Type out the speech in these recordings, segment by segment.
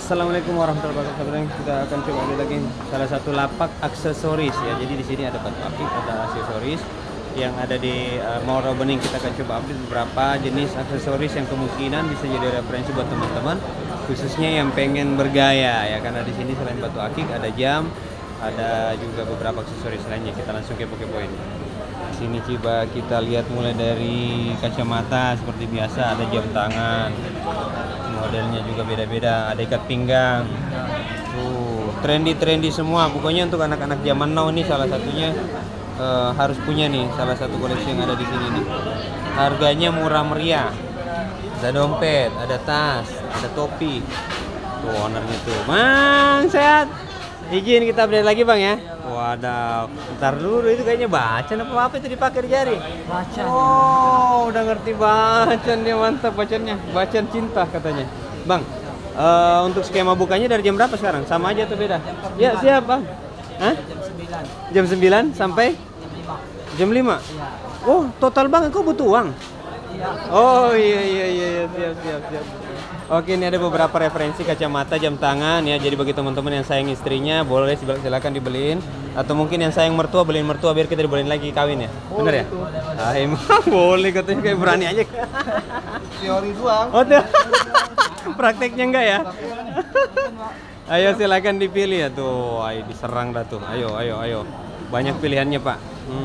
Assalamualaikum warahmatullahi wabarakatuh. Kita akan coba lihat lagi salah satu lapak aksesoris ya. Jadi di sini ada batu akik, ada aksesoris yang ada di Mall Rawabening. Kita akan coba update beberapa jenis aksesoris yang kemungkinan bisa jadi referensi buat teman-teman, khususnya yang pengen bergaya ya. Karena di sini selain batu akik ada jam, ada juga beberapa aksesoris lainnya. Kita langsung kepo-kepoin. Di sini coba kita lihat mulai dari kacamata seperti biasa, ada jam tangan. Modelnya juga beda-beda, ada ikat pinggang. Trendy semua. Pokoknya untuk anak-anak zaman now ini salah satunya harus punya nih, salah satu koleksi yang ada di sini nih. Harganya murah meriah. Ada dompet, ada tas, ada topi. Tuh ownernya tuh. Bang, sehat. Izin kita update lagi Bang ya. Waduh, ntar dulu itu kayaknya bacan apa itu dipakai di jari? Bacan. Oh, udah ngerti bacan dia, mantap bacannya. Bacan cinta katanya. Bang, untuk skema bukanya dari jam berapa sekarang? Sama aja atau beda? Ya, siap Bang. Hah? Jam 9 sampai? Jam 5? Ya. Oh, total Bang, kau butuh uang? Ya. Oh iya, siap. Oke, ini ada beberapa referensi kacamata, jam tangan ya. Jadi bagi teman-teman yang sayang istrinya, boleh silakan dibeliin. Atau mungkin yang sayang mertua, beliin mertua biar kita dibolehin lagi kawin ya. Bener ya? Ah, emang boleh katanya, kayak berani aja. Teori doang. Oh, tuh. Prakteknya enggak ya? Ayo silakan dipilih ya tuh. Ayo diserang dah tuh. Ayo. Banyak pilihannya, Pak.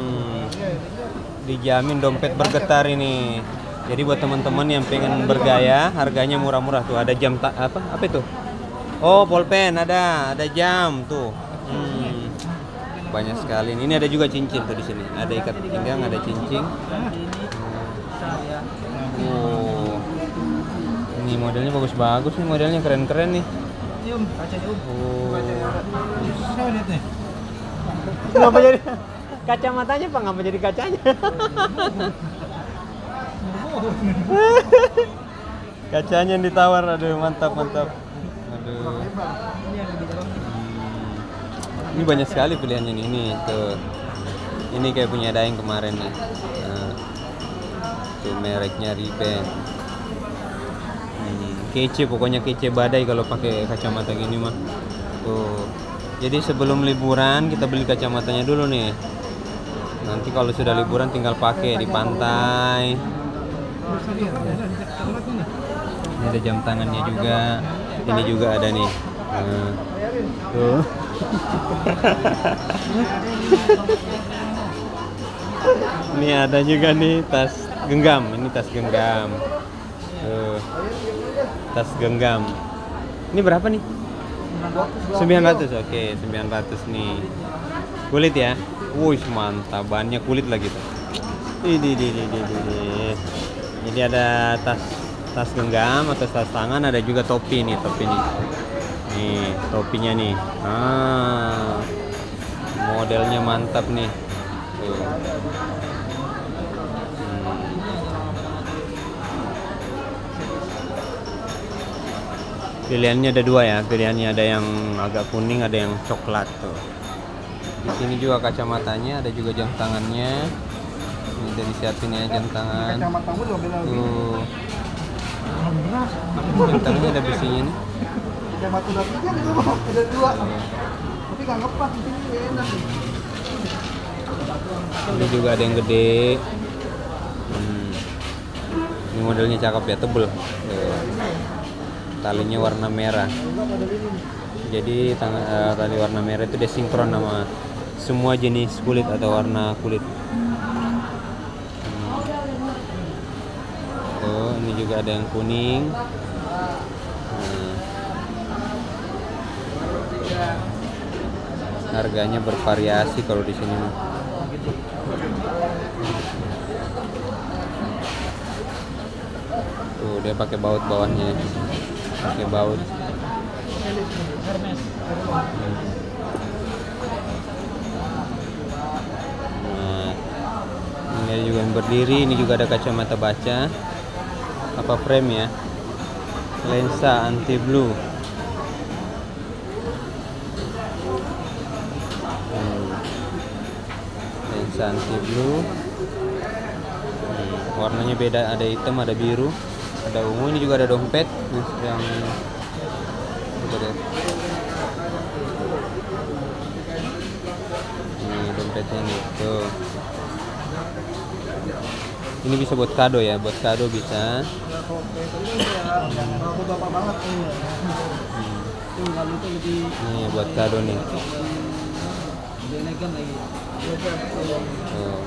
Dijamin dompet bergetar ini. Jadi buat teman-teman yang pengen bergaya, harganya murah-murah tuh. Ada jam apa itu? Oh, bolpen ada jam tuh. Banyak sekali. Ini ada juga cincin tuh di sini. Ada ikat pinggang, ada cincin. Oh. Ini modelnya bagus-bagus nih, modelnya keren-keren nih. Oh. Kenapa jadi kacamatanya Pak? Ngapa jadi kacanya? Kacanya yang ditawar, aduh mantap. Aduh. Ini banyak sekali pilihannya nih. Ini tuh. Ini kayak punya Daeng kemarin nih. Tuh mereknya Ray-Ban. Kece, pokoknya kece badai kalau pakai kacamata gini mah. Tuh. Jadi sebelum liburan kita beli kacamatanya dulu nih. Nanti kalau sudah liburan tinggal pakai di pantai. Ini ada jam tangannya juga. Ini juga ada nih. Tuh. Ini ada juga nih tas genggam. Ini tas genggam. Tuh. Tas genggam. Ini berapa nih? 900. Oke, 900 nih. Kulit ya. Wuih, mantap. Bannya kulit lagi tuh. Jadi ada tas genggam atau tas tangan, ada juga topi nih. Nih topinya nih. Modelnya mantap nih. Pilihannya ada dua ya. Pilihannya ada yang agak kuning, ada yang coklat tuh. Di sini juga kacamatanya, ada juga jam tangannya. Ini udah disiapin ya jam tangan. Tuh. Jam tangannya ada besinya nih. Kacamata udah tiga gitu Bang, ada dua. Tapi nggak ngepas, ini enak. Ini juga ada yang gede. Ini modelnya cakep ya, tebel. Talinya warna merah. Jadi tali warna merah itu dia sinkron sama semua jenis kulit atau warna kulit. Ini juga ada yang kuning. Harganya bervariasi kalau di sini. Tuh dia pakai baut bawahnya. Pakai baut. Nah, ini juga yang berdiri. Ini juga ada kacamata baca. Apa frame ya? Lensa anti blue. Lensa anti blue. Warnanya beda, ada hitam, ada biru, ada ungu. Ini juga ada dompet yang coba deh. Ini dompetnya nih, tuh. Ini bisa buat kado ya, buat kado bisa. Aku bapak banget. Kalau itu lebih Nih buat kado nih. elegan lagi. Tuh.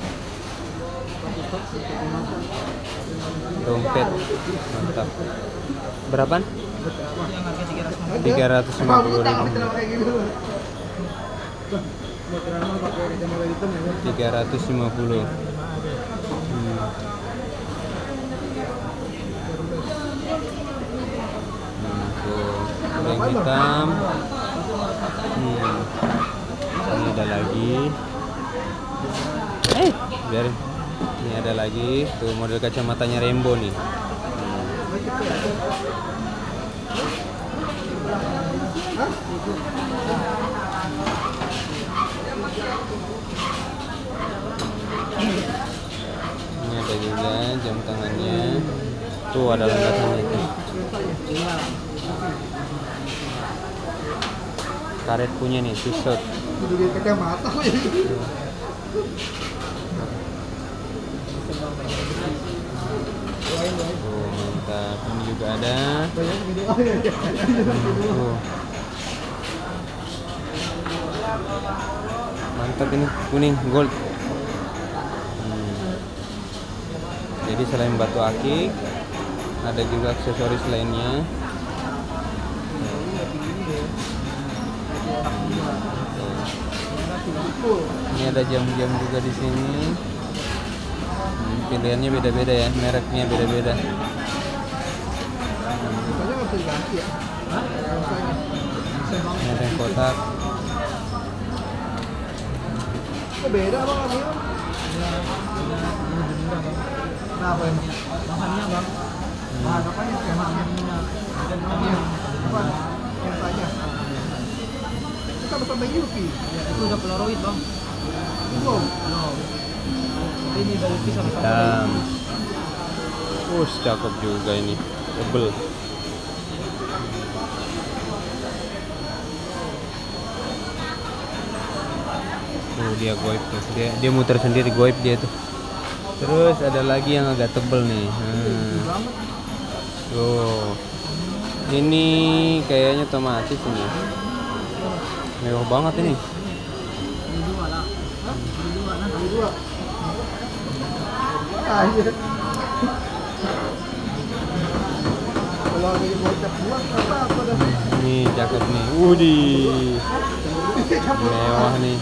Dompet mantap. Berapaan? 350.000. 350. Tuh, yang hitam. Ini ada lagi. Biarin. Ini ada lagi. Tuh model kacamatanya Rainbow nih. Ini ada juga jam tangannya. Tuh ada landasannya tuh. Karet punya nih, t-shirt. Udah di kacamata ya. Tuh mantap. Ini juga ada. Tuh. Mantap ini, kuning, gold. Jadi selain batu akik, ada juga aksesoris lainnya. Ini ada jam-jam juga di sini. Pilihannya beda-beda ya, mereknya beda-beda. Ini ada yang kotak. Beda bang kamu? Kenapa emang? Bahannya bang? Bahan apanya? Bahannya. Apa? Yang tanya. Kita bersama Yuki. Itu udah Polaroid bang. Belum. Ini dari pisang Hitam. Cakep juga ini. Tebel. Tuh dia goib tuh. Dia muter sendiri goib dia tuh. Terus ada lagi yang agak tebel nih. Tuh. Ini kayaknya otomatis ini. Mewah banget ini. Ini cakep nih. Widih. Mewah nih.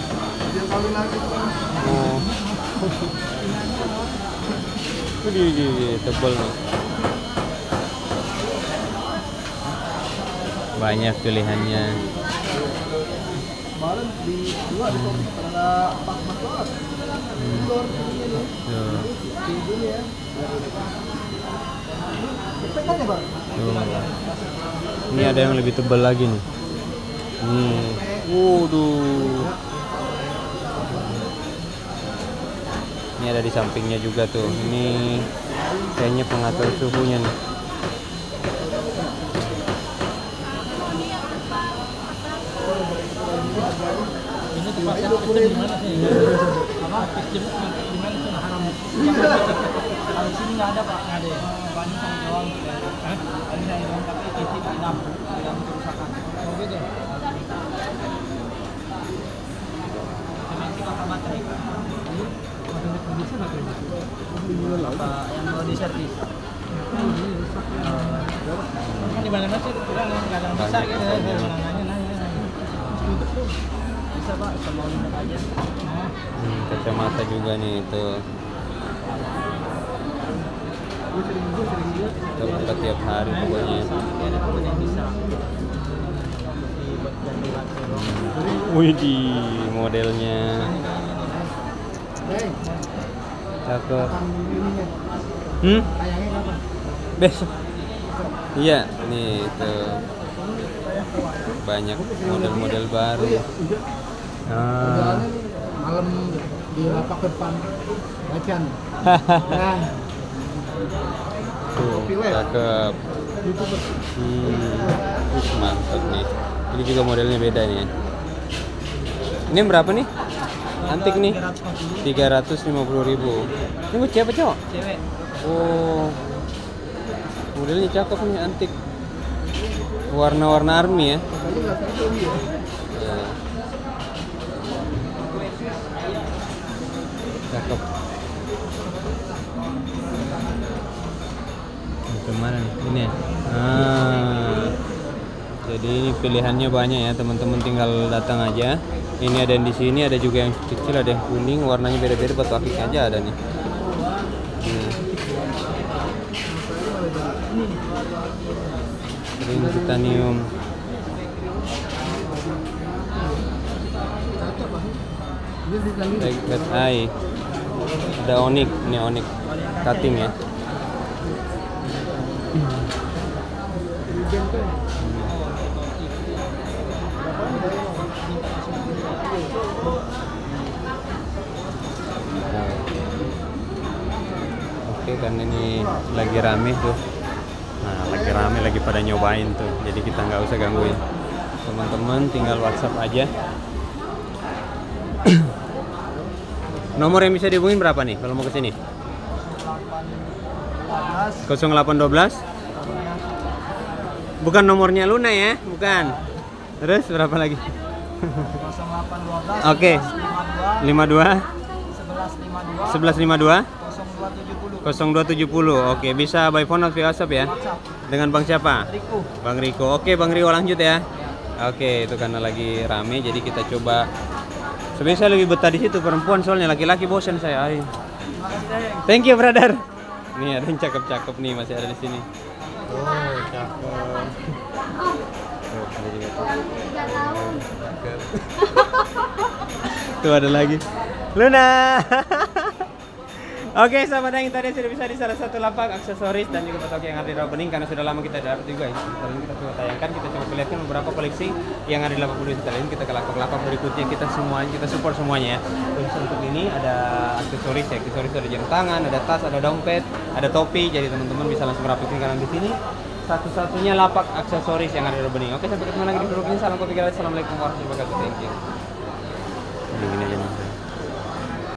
Oh. Widih, tebel nih. Banyak pilihannya. Kemarin di dua ada Pak Mas. Ini ada yang lebih tebal lagi nih. Nih, waduh. Ini ada di sampingnya juga tuh. Ini kayaknya pengatur suhunya nih. Ini tempatnya di mana sih? Apa? Di mana sih haram? Kalau sini nggak ada pak, nggak ada. Banyak sama doang. Ada yang doang tapi titik enam kerusakan. Oh gitu. Sementik apa baterai? Baterai bisa nggak tuh? Apa yang mau diservis? Kan di mana sih? Nggak ada bisa gitu. Nanya. Bisa pak, sama unit aja. Kacamata juga nih itu. Kita buka tiap hari pokoknya. Widih, modelnya cakep. Besok. Iya, nih itu banyak model-model baru. Malam di lapak depan bacan. Tuh, cakep. Mantap nih. Ini juga modelnya beda nih ya. Ini berapa nih? Antik nih. 350.000. Ini buat siapa cowok? Cewek. Oh. Modelnya cakep nih, antik. Warna-warna army ya. Cakep. Kemana nih? Ini ya? Jadi ini pilihannya banyak ya, teman-teman tinggal datang aja. Ini ada yang di sini, ada juga yang kecil, ada yang kuning, warnanya beda-beda, buat akik aja ada nih. Ring titanium. Red eye. Ada onyx, ini onyx cutting ya. Oke, karena ini lagi rame tuh. Nah, lagi rame, lagi pada nyobain tuh. Jadi kita nggak usah gangguin. Teman-teman tinggal WhatsApp aja. Nomor yang bisa dihubungin berapa nih kalau mau ke sini? 0812. Bukan nomornya Luna ya, bukan. Terus berapa lagi? 0812. Oke. 52 1152 0270. Oke, bisa by phone atau WhatsApp ya? Dengan Bang siapa? Riku. Bang Riko. Oke, Bang Riko lanjut ya. Oke, itu karena lagi rame jadi kita coba. Sebenarnya saya lebih betah di situ, perempuan soalnya, laki-laki bosan saya. Ay. Thank you, brother. Nih ada yang cakep-cakep nih, masih ada di sini. Oh, cakep. Oh, ada juga tuh. Cakep. Tuh ada lagi. Luna. Oke, sahabat yang tadi sudah bisa di salah satu lapak aksesoris dan juga foto yang ada di opening karena sudah lama kita dapat juga ya. Setelah ini kita coba tayangkan, kita coba perlihatkan beberapa koleksi yang ada di lapak Budi setelah ini kita ke lapak-lapak berikutnya, kita support semuanya ya. Terus untuk ini ada aksesoris ya, aksesoris ada jam tangan, ada tas, ada dompet, ada topi, jadi teman-teman bisa langsung rapikan karena di sini satu-satunya lapak aksesoris yang ada di opening. Oke, sampai ketemu lagi di video ini. Salam kopi gratis. Assalamualaikum warahmatullahi wabarakatuh. Thank you. Ini aja.